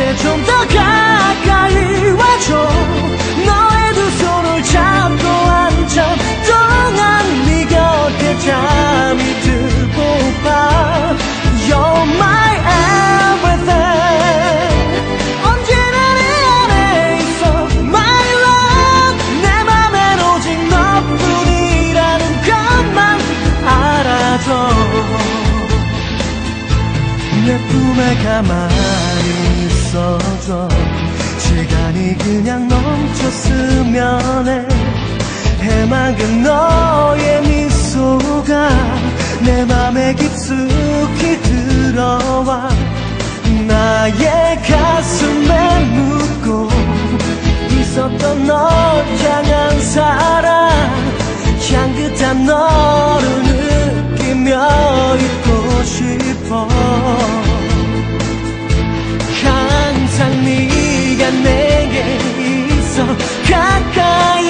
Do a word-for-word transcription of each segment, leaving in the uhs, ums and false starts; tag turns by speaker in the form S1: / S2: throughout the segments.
S1: 곁에 좀 더 가까이 와줘. 너의 두 손을 잡고 한참 동안 네 곁에 잠이 들고파. You're my everything. 언제나 내 안에 있어 my love. 내 맘엔 오직 너뿐이라는 것만 알아줘. 내 품에 가만히 있어줘. 시간이 그냥 멈췄으면 해. 해맑은 너의 미소가 내 맘에 깊숙이 들어와. 나의 가슴에 묻고 있었던 널 향한 사랑, 향긋한 너를 느끼며 있고 싶어. 항상 네가 내게 있어 가까이.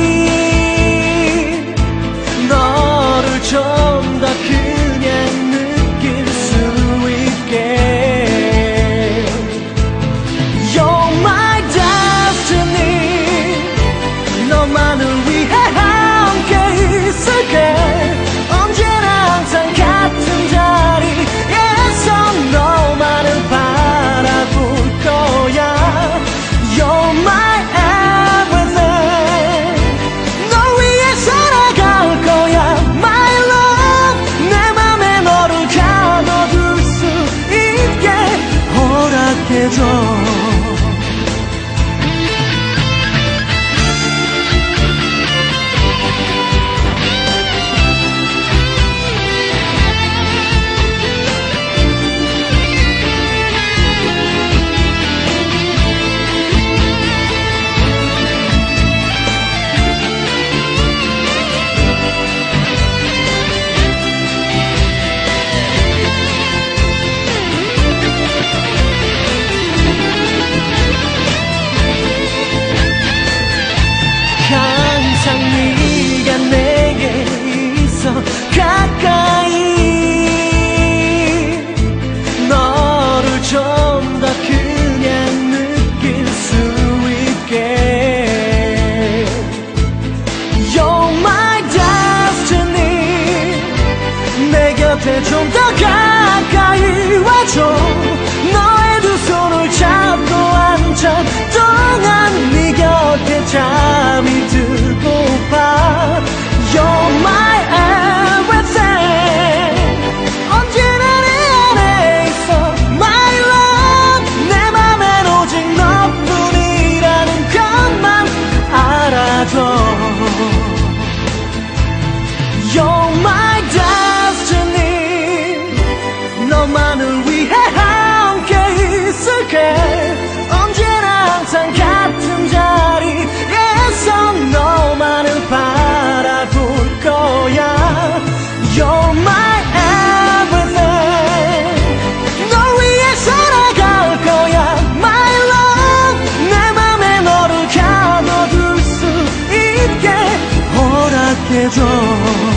S1: 너를 좀 더 그냥 느낄 수 있게. You're my destiny. 너만을 위해 함께 있을게. 언제나 항상 같은 자리에서 너만을 바라볼 거야. You're my everything. 널 위해 살아갈 거야. My love. 내 맘에 너를 가둬둘 수 있게 허락해줘. 항상 네가 내게 있어 가까이. 너를 좀 더 그냥 느낄 수 있게. You're my destiny. 내 곁에 좀 더 가까이 와줘. 너의 두 손을 잡고 한참 동안 네 곁에 잠이 들고파. You're my everything. 언제나 내 안에 있어 my love. 내 맘엔 오직 너뿐이라는 것만 알아줘. You're my destiny. 너만을 위해 함께 있을게. 언제나 항상 같은 자리에서 너만을 바라볼 거야. You're my everything. 널 위해 살아갈 거야. My love. 내 맘에 너를 가둬둘 수 있게 허락해줘.